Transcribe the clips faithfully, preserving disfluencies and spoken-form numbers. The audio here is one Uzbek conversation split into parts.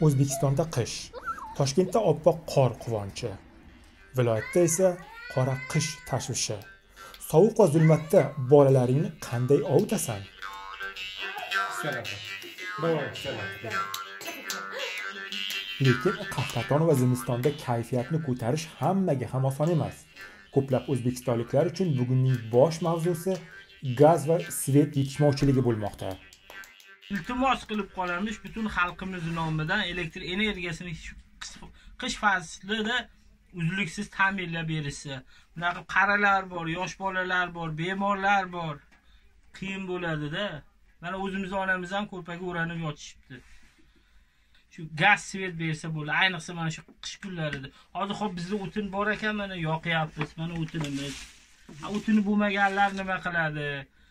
O'zbekistonda qish, Toshkentda oppoq qor quvonchi, viloyatda esa qora qish tashvishi. Sovuq va zulmatda bolalaringni qanday ovutasan? Lekin qahraton va zimistonda kayfiyatni ko'tarish hammaga ham oson emas. Ko'plab o'zbekistonliklar uchun bugunning bosh mavzusi gaz va svet yetishmovchiligi bo'lmoqda. Iltimos qilib qolamiz, butun xalqimiz nomidan elektr energiyasini qish faslida uzluksiz ta'minlab berishsa. Bunaqa qarilar bor, yosh bolalar bor, bemorlar bor. Qiyin bo'ladi-da. Mana o'zimiz onamiz ham ko'rpaga o'ranib yotishibdi. Shu gaz svet bersa bo'ladi, ayniqsa mana shu qish kunlarida. Hozir xo'p bizda o'tin bor ekan, mana yoqyapmiz, mana o'tinimiz. O'tini bo'lmaganlar nima qiladi?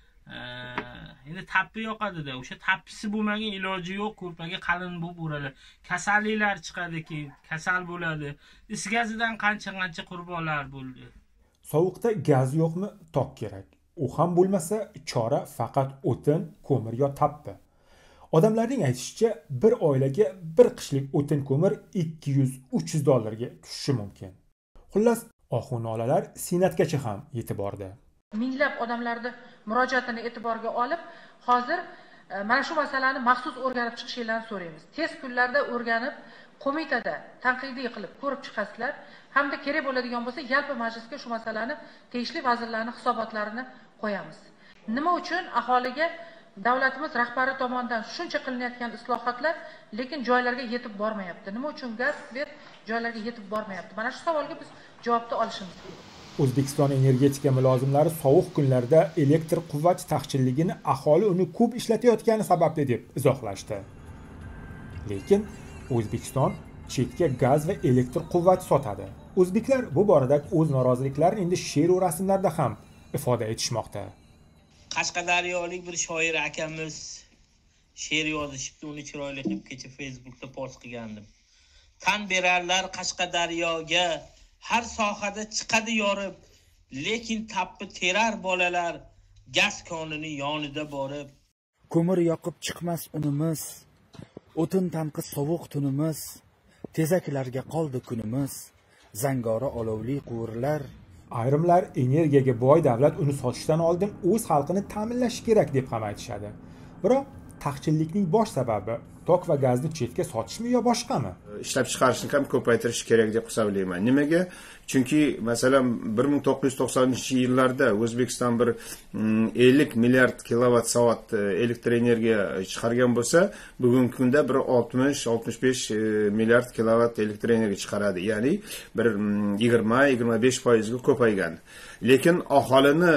Endi tappi yoqadi-da, o'sha tappisi bo'lmagan iloji yo'q, ko'rpaga qalin bo'lib o'raladi. Kasalliklar chiqadi keyin, kasal bo'ladi. Is gazidan qancha-qancha qurbonlar bo'ldi. Sovuqda gaz yo'qmi? Tok kerak. U ham bo'lmasa, chora faqat o'tin, ko'mir yo tappi. Odamlarning aytishicha, bir oilaga bir qishlik o'tin ko'mir ikki yuz uch yuz dollarga tushishi mumkin. Xullas, oxunolalar Senatgacha ham yetib bordi. Minglab odamlarning murojaatini e'tiborga olib, hozir mana shu masalani maxsus o'rganib chiqishingizni so'raymiz. Tez kunlarda o'rganib, qo'mitada tanqidiy qilib ko'rib chiqasizlar, hamda kerak bo'ladigan bo'lsa, yalpi majlisga shu masalani tegishli vazirlarning hisobotlarini qo'yamiz. Nima uchun aholiga davlatimiz rahbari tomonidan shuncha qilinayotgan islohotlar, lekin joylarga yetib bormayapti? Nima uchun gaz, svet joylarga yetib bormayapti? Mana shu savolga biz javobni olishimiz kerak. O'zbekiston energetika mulozimlari sovuq kunlarda elektr quvvat taqchilligini aholi uni ko'p ishlatayotgani sababli deb izohlashdi. Lekin O'zbekiston chetga gaz va elektr quvvat sotadi. O'zbeklar bu borada o'z noroziliklarini endi she'r va rasmlarda ham ifoda etishmoqda. Qashqadaryolik bir shoir akamiz she'r yozishibdi, uni chiroyli qilib kecha Facebookda post qilgandim. Tan berarlar Qashqadaryoga, har sohada chiqadi yorib, lekin tappi terar bolalar, gaz konini yonida borib. Ko'mir yoqib chiqmas unimiz, o'tin tanqis sovuq tunimiz, tezaklarga qoldi kunimiz, zangora olovli quvurlar. Ayrimlar energiyaga boy davlat uni sotishdan oldin o'z xalqini ta'minlashi kerak deb ham aytishadi. Biroq taqchillikning bosh sababi tok va gazni chetga sotishmi yo boshqami? Ishlab chiqarishni ham ko'paytirish kerak deb hisoblayman. Nimaga? Chunki masalan bir ming to'qqiz yuz to'qsoninchi yillarda O'zbekiston bir ellik milliard kilovat soat elektr energiya chiqargan bo'lsa, bugungi kunda bir oltmish oltmish besh milliard kilovat elektr energiya chiqaradi. Ya'ni bir yigirma yigirma besh foiz ga ko'paygan. Lekin aholini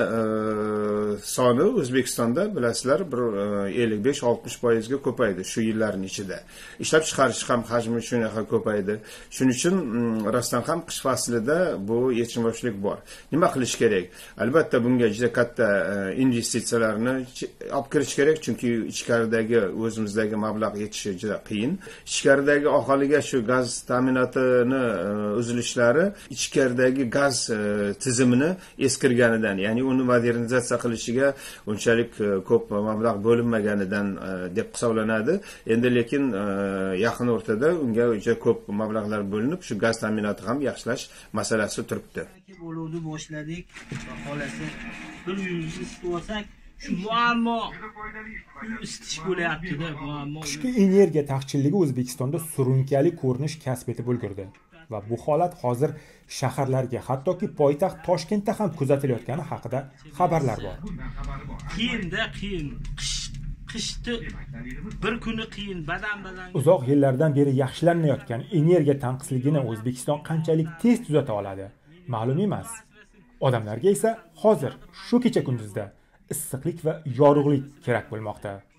soni O'zbekistonda bilasizlar bir ellik besh oltmish foiz ga ko'paydi shu yillarning ichida. Ishlab chiqarish ham hajmi shunaqa ko'paydi. Shuning uchun rostdan ham qish faslida bu yetishmovchilik bor. Nima qilish kerak? Albatta bunga juda katta investitsiyalarni olib kirish kerak, chunki ichkaridagi o'zimizdagi mablag' yetishi juda qiyin. Ichkaridagi aholiga shu gaz ta'minotini uzilishlari ichkaridagi gaz tizimini eskirganidan, ya'ni uni modernizatsiya qilishiga unchalik ko'p mablag' bo'linmaganidan deb hisoblanadi. Endi lekin yaqin o'rtada unga juda ko'p mablag'lar bo'linib, shu gaz ta'minoti ham yaxshilash masalasi turibdi. Bo'luvdi boshladik, xolasi bir uyimizni isitib olsak, shu muammo isitish bo'lyapti-da, muammo. Qishki energiya taqchilligi O'zbekistonda surunkali ko'rinish kasb etib ulgurdi va bu holat hozir shaharlarga, hattoki poytaxt Toshkentda ham kuzatilayotgani haqida xabarlar bor. Qiyin-da, qiyin. Qish qishni bir kuni qiyin, badan-badan. Uzoq yillardan beri yaxshilanmayotgan energiya tanqisligini O'zbekiston qanchalik tez tuzata oladi, ma'lum emas. Odamlarga esa hozir shu kecha kunduzda issiqlik va yorug'lik kerak bo'lmoqda.